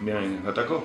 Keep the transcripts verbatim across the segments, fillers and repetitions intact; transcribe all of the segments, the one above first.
me atacó.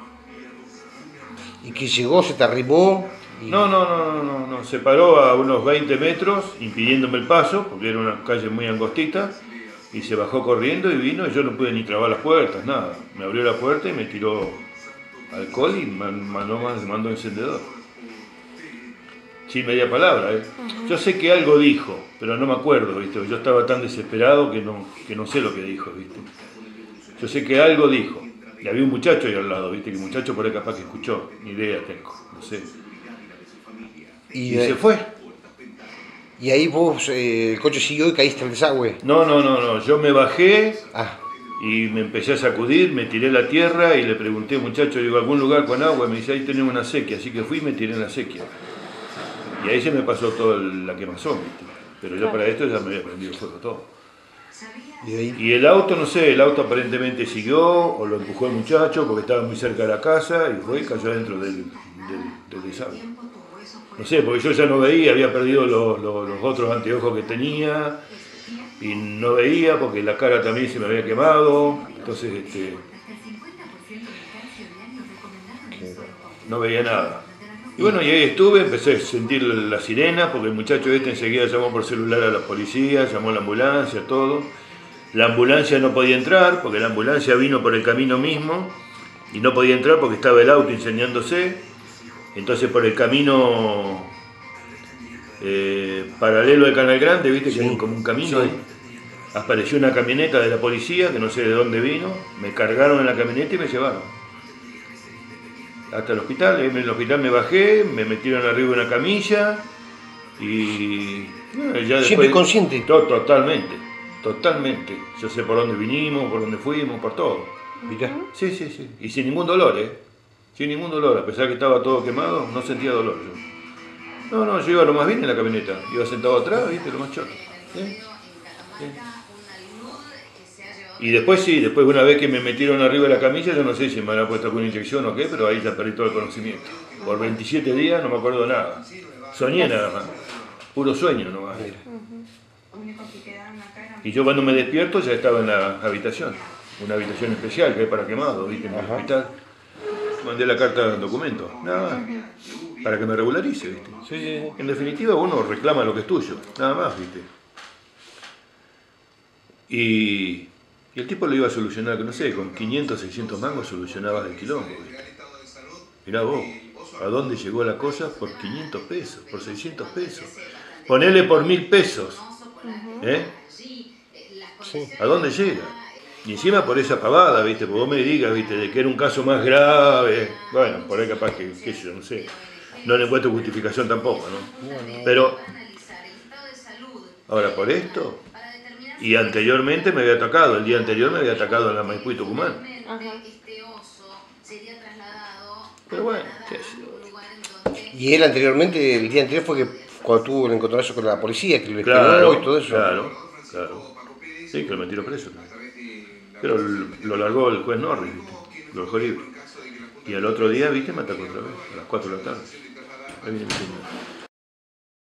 ¿Y que llegó, se te arrimó? Y... No, no, no, no, no, no, se paró a unos veinte metros, impidiéndome el paso, porque era una calle muy angostita, y se bajó corriendo y vino, y yo no pude ni trabar las puertas, nada. Me abrió la puerta y me tiró alcohol y mandó, mandó encendedor. Sin media palabra, ¿eh? Uh-huh. Yo sé que algo dijo, pero no me acuerdo, ¿viste? Yo estaba tan desesperado que no, que no sé lo que dijo, ¿viste? Yo sé que algo dijo. Y había un muchacho ahí al lado, ¿viste? Que el muchacho por ahí capaz que escuchó, ni idea tengo, no sé. Y, y se fue. ¿Y ahí vos, eh, el coche siguió y caíste al desagüe? No, no, no, no, yo me bajé ah. y me empecé a sacudir, me tiré a la tierra y le pregunté, muchacho, digo, ¿algún lugar con agua? Y me dice, ahí tenemos una sequía, así que fui y me tiré en la sequía. Y ahí se me pasó toda la quemazón, ¿viste? Pero yo para esto ya me había prendido fuego todo. ¿Y, ahí? Y el auto, no sé, el auto aparentemente siguió, o lo empujó el muchacho porque estaba muy cerca de la casa y fue y cayó dentro del, del, del desagüe. No sé, porque yo ya no veía, había perdido los, los, los otros anteojos que tenía y no veía porque la cara también se me había quemado, entonces este, no veía nada. Y bueno, y ahí estuve, empecé a sentir la sirena, porque el muchacho este enseguida llamó por celular a la policía, llamó a la ambulancia, todo. La ambulancia no podía entrar, porque la ambulancia vino por el camino mismo, y no podía entrar porque estaba el auto incendiándose. Entonces por el camino eh, paralelo al Canal Grande, viste, que sí, hay como un camino sí. Ahí, apareció una camioneta de la policía, que no sé de dónde vino, me cargaron en la camioneta y me llevaron hasta el hospital. En el hospital me bajé, me metieron arriba de una camilla y bueno, ya después, ¿siempre consciente? To, totalmente, totalmente. Yo sé por dónde vinimos, por dónde fuimos, por todo. Mirá. Sí, sí, sí. Y sin ningún dolor, ¿eh? Sin ningún dolor. A pesar que estaba todo quemado, no sentía dolor yo. No, no, yo iba lo más bien en la camioneta. Iba sentado atrás, viste, lo más choto. ¿Sí? Sí. Y después sí, después una vez que me metieron arriba de la camilla, yo no sé si me han puesto alguna inyección o qué, pero ahí ya perdí todo el conocimiento. Por veintisiete días no me acuerdo de nada. Soñé nada más. Puro sueño nomás. Y yo cuando me despierto ya estaba en la habitación. Una habitación especial que hay para quemados, ¿viste? En el Ajá. hospital. Mandé la carta de documento. Nada más. Para que me regularice, ¿viste? Sí. En definitiva uno reclama lo que es tuyo. Nada más, ¿viste? Y... Y el tipo lo iba a solucionar, que no sé, con quinientos, seiscientos mangos solucionabas el quilombo, ¿viste? Mirá vos, ¿a dónde llegó la cosa? Por quinientos pesos, por seiscientos pesos. Ponele por mil pesos, ¿eh? Sí. ¿A dónde llega? Y encima por esa pavada, ¿viste? Porque vos me digas, ¿viste? De que era un caso más grave. Bueno, por ahí capaz que, qué sé yo, no sé. No le encuentro justificación tampoco, ¿no? Pero, ahora por esto... Y anteriormente me había atacado, el día anterior me había atacado en la Maipú y Tucumán. Ajá. Pero bueno, qué sé yo. Y él anteriormente, el día anterior fue que cuando tuvo el encontronazo con la policía, que lo claro, y todo eso. Claro, claro. Sí, que lo metieron preso. Pero lo largó el juez Norris, ¿viste? Lo dejó libre. Y al otro día, viste, me atacó otra vez, a las cuatro de la tarde. Ahí viene el señor.